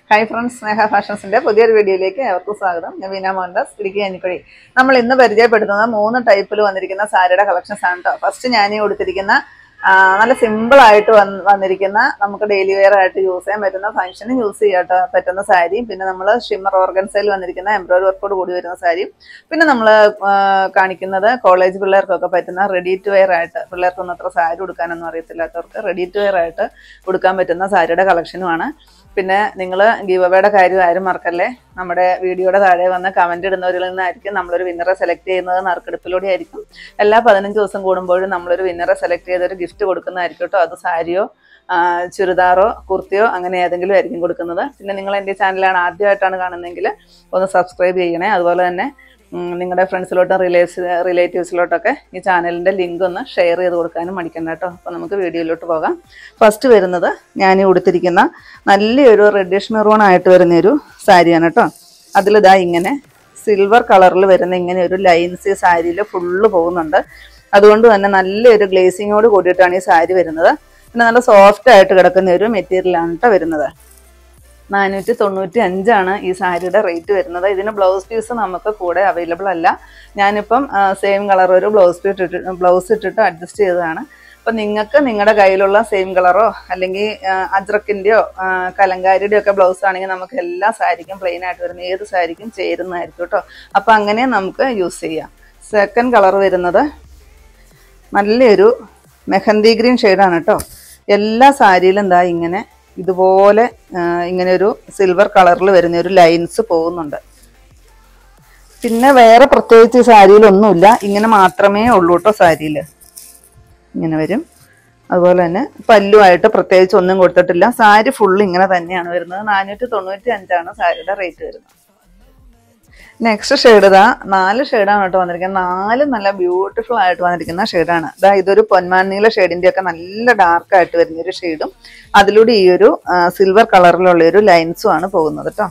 Hi friends, Sneha Fashions ന്റെ പുതിയൊരു വീഡിയോയിലേക്ക് ഏവർക്കും സ്വാഗതം. ഞാൻ വീന മോഹൻദാസ്, ഇടുക്കി അഞ്ഞിക്കുഴി. നമ്മൾ ഇന്ന് പരിചയപ്പെടുത്തുന്ന 3 ടൈപ്പിൽ വന്നിരിക്കുന്ന സാരിയുടെ കളക്ഷൻസ് ആണ് ട്ടോ. ഫസ്റ്റ് ഞാൻ ഈ കൊടുത്തിരിക്കുന്ന നല്ല സിമ്പിൾ ആയിട്ട് വന്നിരിക്കുന്ന നമുക്ക് ഡെയിലി വെയർ ആയിട്ട് യൂസ് ചെയ്യാൻ പറ്റുന്ന ഫംഗ്ഷന് യൂസ് ചെയ്യാൻ പറ്റുന്ന സാരിയും പിന്നെ നമ്മൾ ഷിമ്മർ ഓർഗൻസയിൽ വന്നിരിക്കുന്ന എംബ്രോയിഡറി വർക്കോട് കൂടി വരുന്ന സാരിയും പിന്നെ നമ്മൾ കാണിക്കുന്നത് കോളേജ് പിള്ളേർക്കൊക്കെ പറ്റുന്ന റെഡി ടു വെയർ ആയിട്ട് പിള്ളേർക്കൊന്നും അത്ര സാരി ഉടുക്കാനൊന്നും അറിയത്തില്ലാത്തവർക്ക് റെഡി ടു വെയർ ആയിട്ട് ഉടുക്കാൻ പറ്റുന്ന സാരിയുടെ കളക്ഷനുമാണ്. പിന്നെ നിങ്ങൾ ഗീവ് അവേയുടെ കാര്യം ആരും മറക്കല്ലേ. നമ്മുടെ വീഡിയോയുടെ താഴെ വന്ന് കമന്റ് ഇടുന്നവരിൽ നിന്നായിരിക്കും നമ്മളൊരു വിന്നറെ സെലക്ട് ചെയ്യുന്നത്. നറുക്കെടുപ്പിലൂടെ ആയിരിക്കും. എല്ലാ 15 ദിവസം കൂടുമ്പോഴും നമ്മളൊരു വിന്നറെ സെലക്ട് ചെയ്തൊരു ഗിഫ്റ്റ് കൊടുക്കുന്നതായിരിക്കും കേട്ടോ. അത് സാരിയോ ചുരിദാറോ കുർത്തിയോ അങ്ങനെ ഏതെങ്കിലും ആയിരിക്കും കൊടുക്കുന്നത്. പിന്നെ നിങ്ങൾ എൻ്റെ ചാനലാണ് ആദ്യമായിട്ടാണ് കാണുന്നതെങ്കിൽ ഒന്ന് സബ്സ്ക്രൈബ് ചെയ്യണേ. അതുപോലെ തന്നെ നിങ്ങളുടെ ഫ്രണ്ട്സിലോട്ടും റിലേറ്റീവ്സിലോട്ടൊക്കെ ഈ ചാനലിൻ്റെ ലിങ്ക് ഒന്ന് ഷെയർ ചെയ്ത് കൊടുക്കാനും മടിക്കണ്ട കേട്ടോ. അപ്പോൾ നമുക്ക് വീഡിയോയിലോട്ട് പോകാം. ഫസ്റ്റ് വരുന്നത് ഞാൻ ഉടുത്തിരിക്കുന്ന നല്ലൊരു റെഡിഷ് മെറൂൺ ആയിട്ട് വരുന്നൊരു സാരിയാണ് കേട്ടോ. അതിലിതാ ഇങ്ങനെ സിൽവർ കളറിൽ വരുന്ന ഇങ്ങനെ ഒരു ലൈൻസ് ഈ സാരിയിൽ ഫുള്ള് പോകുന്നുണ്ട്. അതുകൊണ്ട് തന്നെ നല്ലൊരു ഗ്ലേസിങ്ങോട് കൂടിയിട്ടാണ് ഈ സാരി വരുന്നത്. പിന്നെ നല്ല സോഫ്റ്റ് ആയിട്ട് കിടക്കുന്ന ഒരു മെറ്റീരിയലാണ് കേട്ടോ വരുന്നത്. 495 ഈ സാരിയുടെ റേറ്റ് വരുന്നത്. ഇതിന് ബ്ലൗസ് പീസ് നമുക്ക് കൂടെ അവൈലബിൾ അല്ല. ഞാനിപ്പം സെയിം കളർ ഒരു ബ്ലൗസ് ഇട്ടിട്ട് അഡ്ജസ്റ്റ് ചെയ്തതാണ്. അപ്പം നിങ്ങൾക്ക് നിങ്ങളുടെ കയ്യിലുള്ള സെയിം കളറോ അല്ലെങ്കിൽ അജ്രക്കിൻ്റെയോ കലങ്കാരിയുടെയോ ഒക്കെ ബ്ലൗസ് ആണെങ്കിൽ നമുക്ക് എല്ലാ സാരിക്കും പ്ലെയിൻ ആയിട്ട് വരുന്ന ഏത് സാരിക്കും ചേരുന്നതായിരിക്കും കേട്ടോ. അപ്പം അങ്ങനെ നമുക്ക് യൂസ് ചെയ്യാം. സെക്കൻഡ് കളർ വരുന്നത് നല്ലൊരു മെഹന്തി ഗ്രീൻ ഷെയ്ഡാണ് കേട്ടോ. എല്ലാ സാരിയിലും എന്താ ഇങ്ങനെ ഇതുപോലെ ഇങ്ങനെ ഒരു സിൽവർ കളറിൽ വരുന്ന ഒരു ലൈൻസ് പോകുന്നുണ്ട്. പിന്നെ വേറെ പ്രത്യേകിച്ച് സാരിയിലൊന്നുമില്ല, ഇങ്ങനെ മാത്രമേ ഉള്ളൂ കേട്ടോ. സാരിയിൽ ഇങ്ങനെ വരും. അതുപോലെ തന്നെ പല്ലുമായിട്ട് പ്രത്യേകിച്ച് ഒന്നും കൊടുത്തിട്ടില്ല. സാരി ഫുള്ള് ഇങ്ങനെ തന്നെയാണ് വരുന്നത്. 495 സാരിയുടെ റേറ്റ് വരുന്നത്. നെക്സ്റ്റ് ഷെയ്ഡ് ഇതാ 4 ഷെയ്ഡാണ് കേട്ടോ വന്നിരിക്കുന്നത്. 4 നല്ല ബ്യൂട്ടിഫുൾ ആയിട്ട് വന്നിരിക്കുന്ന ഷെയ്ഡാണ്. ഇതാ ഇതൊരു പൊന്മാനീല ഷെയ്ഡിന്റെ ഒക്കെ നല്ല ഡാർക്ക് ആയിട്ട് വരുന്നൊരു ഷെയ്ഡും അതിലൂടെ ഈ ഒരു സിൽവർ കളറിലുള്ള ഒരു ലൈൻസും ആണ് പോകുന്നത് കേട്ടോ.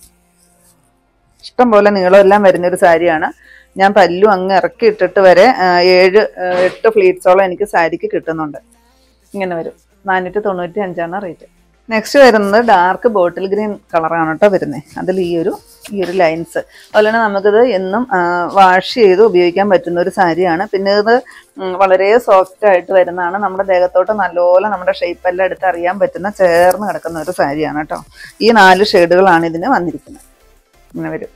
ഇഷ്ടം പോലെ നീളമെല്ലാം വരുന്നൊരു സാരിയാണ്. ഞാൻ പല്ലു അങ്ങ് ഇറക്കി ഇട്ടിട്ട് വരെ 7-8 ഫ്ലീറ്റ്സോളം എനിക്ക് സാരിക്ക് കിട്ടുന്നുണ്ട്. ഇങ്ങനെ വരും. 495 റേറ്റ്. നെക്സ്റ്റ് വരുന്നത് ഡാർക്ക് ബോട്ടിൽ ഗ്രീൻ കളറാണ് കേട്ടോ വരുന്നത്. അതിൽ ഈ ഒരു ലൈൻസ് അതുപോലെ തന്നെ നമുക്കിത് എന്നും വാഷ് ചെയ്ത് ഉപയോഗിക്കാൻ പറ്റുന്ന ഒരു സാരിയാണ്. പിന്നെ ഇത് വളരെ സോഫ്റ്റ് ആയിട്ട് വരുന്നതാണ്. നമ്മുടെ ദേഹത്തോട്ട് നല്ലപോലെ നമ്മുടെ ഷേപ്പെല്ലാം എടുത്ത് അറിയാൻ പറ്റുന്ന ചേർന്ന് കിടക്കുന്ന ഒരു സാരിയാണ് കേട്ടോ. ഈ 4 ഷെയ്ഡുകളാണ് ഇതിന് വന്നിരിക്കുന്നത്. ഇങ്ങനെ വരും.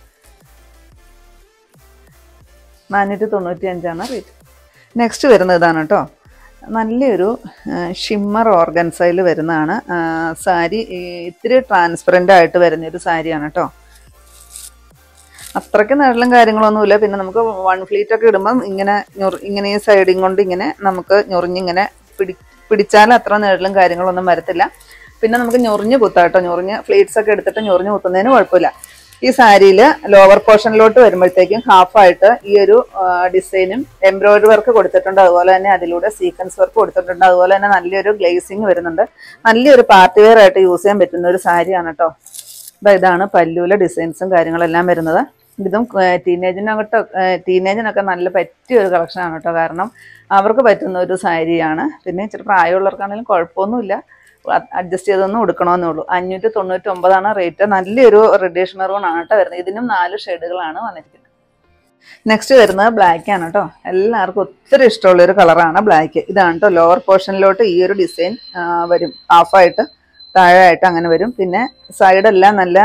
495 റേറ്റ്. നെക്സ്റ്റ് വരുന്നത് ഇതാണ് കേട്ടോ. നല്ലൊരു ഷിമ്മർ ഓർഗൻസയിൽ വരുന്നതാണ് സാരി. ഇത്തിരി ട്രാൻസ്പെറൻ്റ് ആയിട്ട് വരുന്നൊരു സാരിയാണ് കേട്ടോ. അത്രയ്ക്ക് നീളം കാര്യങ്ങളൊന്നുമില്ല. പിന്നെ നമുക്ക് 1 ഫ്ലീറ്റ് ഒക്കെ ഇടുമ്പം ഇങ്ങനെ ഈ സൈഡിങ് കൊണ്ട് ഇങ്ങനെ നമുക്ക് ഞൊറിഞ്ഞിങ്ങനെ പിടിച്ചാൽ അത്ര നീളം കാര്യങ്ങളൊന്നും വരത്തില്ല. പിന്നെ നമുക്ക് ഞൊറിഞ്ഞ് കുത്താട്ടോ. ഞൊറിഞ്ഞ് ഫ്ലീറ്റ്സ് ഒക്കെ എടുത്തിട്ട് ഞൊറിഞ്ഞ് കുത്തുന്നതിന് കുഴപ്പമില്ല. ഈ സാരിയിൽ ലോവർ പോർഷനിലോട്ട് വരുമ്പോഴത്തേക്കും ഹാഫായിട്ട് ഈ ഒരു ഡിസൈനും എംബ്രോയിഡറി വർക്ക് കൊടുത്തിട്ടുണ്ട്. അതുപോലെ തന്നെ അതിലൂടെ സീക്വൻസ് വർക്ക് കൊടുത്തിട്ടുണ്ട്. അതുപോലെ തന്നെ നല്ലൊരു ഗ്ലേസിങ് വരുന്നുണ്ട്. നല്ലൊരു പാർട്ടി വെയർ ആയിട്ട് യൂസ് ചെയ്യാൻ പറ്റുന്ന ഒരു സാരിയാണ് കേട്ടോ. ഇതാണ് പല്ലുവിലെ ഡിസൈൻസും കാര്യങ്ങളെല്ലാം വരുന്നത്. ഇതും ടീനേജിനൊക്കെ നല്ല പറ്റിയ ഒരു കളക്ഷനാണ് കേട്ടോ. കാരണം അവർക്ക് പറ്റുന്ന ഒരു സാരിയാണ്. പിന്നെ ഇച്ചിരി പ്രായമുള്ളവർക്കാണെങ്കിലും കുഴപ്പമൊന്നുമില്ല, അഡ്ജസ്റ്റ് ചെയ്തൊന്നും കൊടുക്കണമെന്നേ ഉള്ളൂ. 599 റേറ്റ്. നല്ലൊരു റെഡിഷ് മെറൂൺ ആണ് കേട്ടോ വരുന്നത്. ഇതിനും 4 ഷെയ്ഡുകളാണ് വന്നിരിക്കുന്നത്. നെക്സ്റ്റ് വരുന്നത് ബ്ലാക്ക് ആണ് കേട്ടോ. എല്ലാവർക്കും ഒത്തിരി ഇഷ്ടമുള്ളൊരു കളറാണ് ബ്ലാക്ക്. ഇതാണ് കേട്ടോ. ലോവർ പോർഷനിലോട്ട് ഈ ഒരു ഡിസൈൻ വരും. ഹാഫായിട്ട് താഴെയായിട്ട് അങ്ങനെ വരും. പിന്നെ സൈഡെല്ലാം നല്ല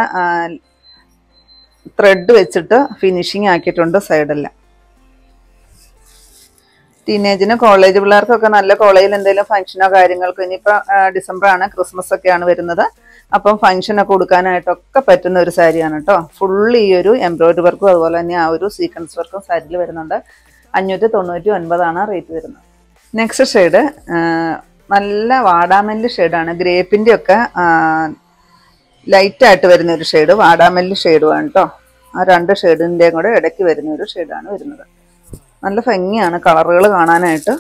ത്രെഡ് വെച്ചിട്ട് ഫിനിഷിങ് ആക്കിയിട്ടുണ്ട് സൈഡെല്ലാം. ടീനേജിന് കോളേജ് പിള്ളേർക്കൊക്കെ നല്ല കോളേജിൽ എന്തെങ്കിലും ഫംഗ്ഷനോ കാര്യങ്ങൾക്കോ, ഇനിയിപ്പോൾ ഡിസംബറാണ്, ക്രിസ്മസ് ഒക്കെയാണ് വരുന്നത്. അപ്പം ഫംഗ്ഷനൊക്കെ കൊടുക്കാനായിട്ടൊക്കെ പറ്റുന്ന ഒരു സാരിയാണ് കേട്ടോ. ഫുള്ള് ഈ ഒരു എംബ്രോയിഡറി വർക്കും അതുപോലെ തന്നെ ആ ഒരു സീക്വൻസ് വർക്കും സാരിയിൽ വരുന്നുണ്ട്. 599 റേറ്റ് വരുന്നത്. നെക്സ്റ്റ് ഷെയ്ഡ് നല്ല വാടാമല്ലി ഷെയ്ഡാണ്. ഗ്രേപ്പിൻ്റെ ഒക്കെ ലൈറ്റായിട്ട് വരുന്നൊരു ഷെയ്ഡ് വാടാമല്ലി ഷെയ്ഡുമാണ് കേട്ടോ. ആ 2 ഷെയ്ഡിൻ്റെയും കൂടെ ഇടയ്ക്ക് വരുന്നൊരു ഷെയ്ഡാണ് വരുന്നത്. നല്ല ഭംഗിയാണ് കളറുകൾ കാണാനായിട്ട്.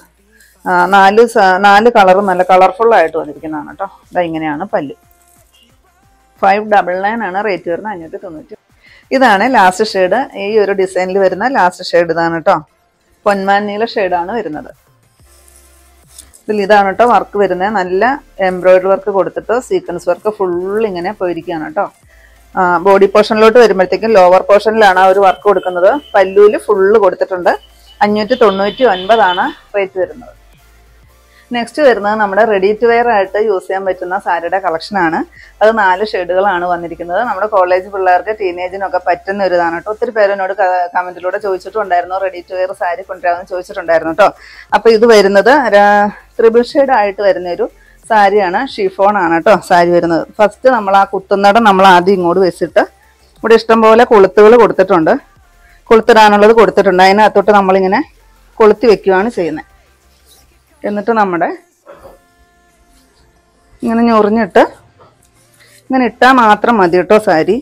4 കളറും നല്ല കളർഫുള്ളായിട്ട് വന്നിരിക്കുന്നതാണ് കേട്ടോ. ഇങ്ങനെയാണ് പല്ല്. 599 റേറ്റ് വരുന്നത്. 590. ഇതാണ് ലാസ്റ്റ് ഷെയ്ഡ്. ഈ ഒരു ഡിസൈനിൽ വരുന്ന ലാസ്റ്റ് ഷെയ്ഡ് ഇതാണ് കേട്ടോ. പൊന്മാൻ നീല ഷെയ്ഡാണ് വരുന്നത്. ഇതാണ് കേട്ടോ വർക്ക് വരുന്നത്. നല്ല എംബ്രോയിഡറി വർക്ക് കൊടുത്തിട്ട് സീക്വൻസ് വർക്ക് ഫുൾ ഇങ്ങനെ പോയിരിക്കുകയാണ് കേട്ടോ. ബോഡി പോർഷനിലോട്ട് വരുമ്പോഴത്തേക്കും ലോവർ പോർഷനിലാണ് ആ ഒരു വർക്ക് കൊടുക്കുന്നത്. പല്ലുവിൽ ഫുള്ള് കൊടുത്തിട്ടുണ്ട്. 599 റേറ്റ് വരുന്നത്. നെക്സ്റ്റ് വരുന്നത് നമ്മുടെ റെഡി ടു വെയർ ആയിട്ട് യൂസ് ചെയ്യാൻ പറ്റുന്ന സാരിയുടെ കളക്ഷനാണ്. അത് 4 ഷെയ്ഡുകളാണ് വന്നിരിക്കുന്നത്. നമ്മുടെ കോളേജ് പിള്ളേർക്ക് ടീനേജിനൊക്കെ പറ്റുന്ന ഒരു ഇതാണ് കേട്ടോ. ഒത്തിരി പേര് എന്നോട് കമന്റിലൂടെ ചോദിച്ചിട്ടുണ്ടായിരുന്നു, റെഡി ടു വെയർ സാരി കൊണ്ടുവരാമെന്ന് ചോദിച്ചിട്ടുണ്ടായിരുന്നു കേട്ടോ. അപ്പൊ ഇത് വരുന്നത് 3 ഷെയ്ഡ് ആയിട്ട് വരുന്നൊരു സാരിയാണ്. ഷിഫോൺ ആണ് കേട്ടോ സാരി വരുന്നത്. ഫസ്റ്റ് നമ്മൾ ആ കുത്തുന്നടം നമ്മൾ ആദ്യം ഇങ്ങോട്ട് വെച്ചിട്ട് ഇവിടെ ഇഷ്ടംപോലെ കൊളുത്തുകൾ കൊടുത്തിട്ടുണ്ട്. കൊളുത്തിടാനുള്ളത് കൊടുത്തിട്ടുണ്ട്. അതിനകത്തോട്ട് നമ്മളിങ്ങനെ കൊളുത്തി വെക്കുകയാണ് ചെയ്യുന്നത്. എന്നിട്ട് നമ്മുടെ ഇങ്ങനെ ഞൊറിഞ്ഞിട്ട് ഇങ്ങനെ ഇട്ടാൽ മാത്രം മതി കേട്ടോ സാരി.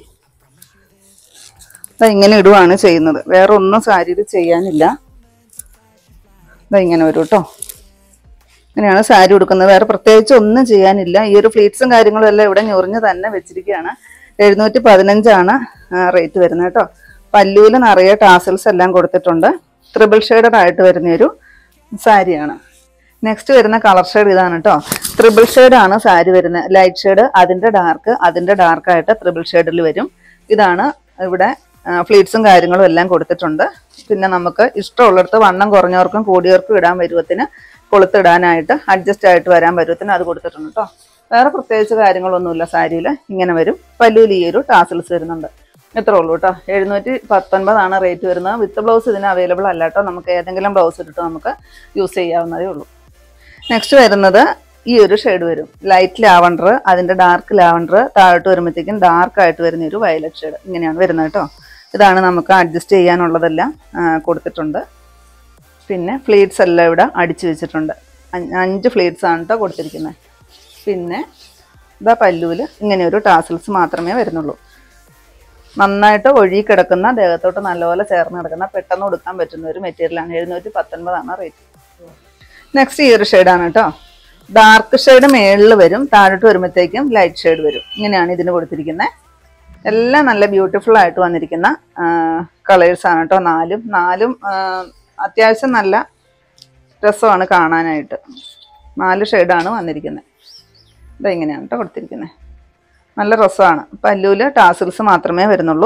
ഇങ്ങനെ ഇടുകയാണ് ചെയ്യുന്നത്. വേറെ ഒന്നും സാരിയിൽ ചെയ്യാനില്ല. ഇങ്ങനെ വരും കേട്ടോ. ഇങ്ങനെയാണ് സാരി ഉടുക്കുന്നത്. വേറെ പ്രത്യേകിച്ച് ഒന്നും ചെയ്യാനില്ല. ഈ ഒരു ഫ്ലീറ്റ്സും കാര്യങ്ങളും എല്ലാം ഇവിടെ ഞൊറിഞ്ഞ് തന്നെ വെച്ചിരിക്കുകയാണ്. 715 റേറ്റ് വരുന്നത് കേട്ടോ. പല്ലുവിൽ നിറയെ ടാസൽസ് എല്ലാം കൊടുത്തിട്ടുണ്ട്. 3 ഷെയ്ഡഡ് ആയിട്ട് വരുന്നൊരു സാരിയാണ്. നെക്സ്റ്റ് വരുന്ന കളർ ഷെയ്ഡ് ഇതാണ് കേട്ടോ. 3 ഷെയ്ഡാണ് സാരി വരുന്നത്. ലൈറ്റ് ഷെയ്ഡ്, അതിൻ്റെ ഡാർക്കായിട്ട് 3 ഷെയ്ഡിൽ വരും. ഇതാണ് ഇവിടെ ഫ്ലീറ്റ്സും കാര്യങ്ങളും എല്ലാം കൊടുത്തിട്ടുണ്ട്. പിന്നെ നമുക്ക് ഇഷ്ടമുള്ളിടത്ത് വണ്ണം കുറഞ്ഞവർക്കും കൂടിയവർക്കും ഇടാൻ പരുവത്തിന് കൊളുത്തിടാനായിട്ട് അഡ്ജസ്റ്റ് ആയിട്ട് വരാൻ പരുവത്തിന് അത് കൊടുത്തിട്ടുണ്ട് കേട്ടോ. വേറെ പ്രത്യേകിച്ച് കാര്യങ്ങളൊന്നുമില്ല സാരിയിൽ. ഇങ്ങനെ വരും. പല്ലുവിൽ ഈ ഒരു ടാസൽസ് വരുന്നുണ്ട്. ഇത്രേ ഉള്ളൂ കേട്ടോ. 719 റേറ്റ് വരുന്നത്. വിത്ത് ബ്ലൗസ് ഇതിന് അവൈലബിൾ അല്ല കേട്ടോ. നമുക്ക് ഏതെങ്കിലും ബ്ലൗസ് ഇട്ടിട്ട് നമുക്ക് യൂസ് ചെയ്യാവുന്നതേ ഉള്ളൂ. നെക്സ്റ്റ് വരുന്നത് ഈ ഒരു ഷെയ്ഡ് വരും. ലൈറ്റ് ലാവണ്ടർ, അതിൻ്റെ ഡാർക്ക് ലാവണ്ടർ, താഴോട്ട് വരുമ്പോഴത്തേക്കും ഡാർക്കായിട്ട് വരുന്ന ഒരു വയലറ്റ് ഷെയ്ഡ്. ഇങ്ങനെയാണ് വരുന്നത് കേട്ടോ. ഇതാണ് നമുക്ക് അഡ്ജസ്റ്റ് ചെയ്യാനുള്ളതെല്ലാം കൊടുത്തിട്ടുണ്ട്. പിന്നെ ഫ്ലീറ്റ്സ് എല്ലാം ഇവിടെ അടിച്ചു വെച്ചിട്ടുണ്ട്. 5 ഫ്ലീറ്റ്സ് ആണ് കേട്ടോ കൊടുത്തിരിക്കുന്നത്. പിന്നെ ഇതാ പല്ലുവിൽ ഇങ്ങനെ ഒരു ടാസൽസ് മാത്രമേ വരുന്നുള്ളൂ. നന്നായിട്ട് ഒഴുകി കിടക്കുന്ന, ദേഹത്തോട്ട് നല്ലപോലെ ചേർന്ന് കിടക്കുന്ന, പെട്ടെന്ന് കൊടുക്കാൻ പറ്റുന്ന ഒരു മെറ്റീരിയലാണ്. 719 റേറ്റ്. നെക്സ്റ്റ് ഈ ഒരു ഷെയ്ഡാണ് കേട്ടോ. ഡാർക്ക് ഷെയ്ഡ് മേളിൽ വരും. താഴോട്ട് വരുമ്പോഴത്തേക്കും ലൈറ്റ് ഷെയ്ഡ് വരും. ഇങ്ങനെയാണ് ഇതിന് കൊടുത്തിരിക്കുന്നത്. എല്ലാം നല്ല ബ്യൂട്ടിഫുൾ ആയിട്ട് വന്നിരിക്കുന്ന കളേഴ്സാണ് കേട്ടോ. നാലും അത്യാവശ്യം നല്ല രസമാണ് കാണാനായിട്ട്. 4 ഷെയ്ഡാണ് വന്നിരിക്കുന്നത്. ഇതെങ്ങനെയാണ് കേട്ടോ കൊടുത്തിരിക്കുന്നത്. നല്ല രസമാണ്. പല്ലുവിൽ ടാസിൽസ് മാത്രമേ വരുന്നുള്ളൂ.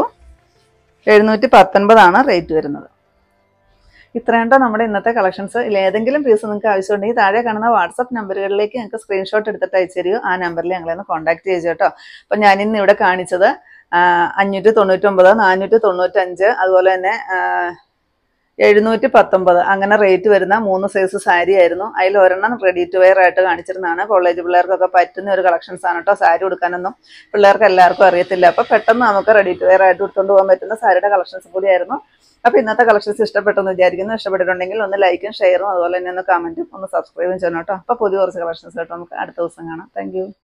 719 റേറ്റ് വരുന്നത്. ഇത്രയുണ്ടോ നമ്മുടെ ഇന്നത്തെ കളക്ഷൻസ്. ഏതെങ്കിലും പീസ് നിങ്ങൾക്ക് ആവശ്യമുണ്ടെങ്കിൽ താഴെ കാണുന്ന വാട്സപ്പ് നമ്പറുകളിലേക്ക് നിങ്ങൾക്ക് സ്ക്രീൻഷോട്ട് എടുത്തിട്ട് അയച്ചു തരിക. ആ നമ്പറിൽ ഞങ്ങളൊന്ന് കോൺടാക്ട് ചെയ്തു കേട്ടോ. അപ്പം ഞാനിന്ന് ഇവിടെ കാണിച്ചത് 599, 495, അതുപോലെ തന്നെ 719 അങ്ങനെ റേറ്റ് വരുന്ന 3 സൈസ് സാരി ആയിരുന്നു. അതിൽ ഒരെണ്ണം റെഡി ടു വെയർ ആയിട്ട് കാണിച്ചിരുന്നതാണ്. കോളേജ് പിള്ളേർക്കൊക്കെ പറ്റുന്ന ഒരു കളക്ഷൻസ് ആണ് കേട്ടോ. സാരി ഉടുക്കാനൊന്നും പിള്ളേർക്ക് എല്ലാവർക്കും അറിയത്തില്ല. അപ്പോൾ പെട്ടെന്ന് നമുക്ക് റെഡി ടു വെയർ ആയിട്ട് എടുത്തുകൊണ്ട് പോകാൻ പറ്റുന്ന സാരിയുടെ കളക്ഷൻസ് കൂടിയായിരുന്നു. അപ്പോൾ ഇന്നത്തെ കളക്ഷൻസ് ഇഷ്ടപ്പെട്ടെന്ന് വിചാരിക്കുന്നു. ഇഷ്ടപ്പെട്ടിട്ടുണ്ടെങ്കിൽ ഒന്ന് ലൈക്കും ഷെയറും അതുപോലെ തന്നെ ഒന്ന് കമൻറ്റും ഒന്ന് സബ്സ്ക്രൈബും ചെയ്യണം കേട്ടോ. അപ്പോൾ പുതിയ കുറച്ച് കളക്ഷൻസ് കേട്ടോ നമുക്ക് അടുത്ത ദിവസം കാണാം. താങ്ക്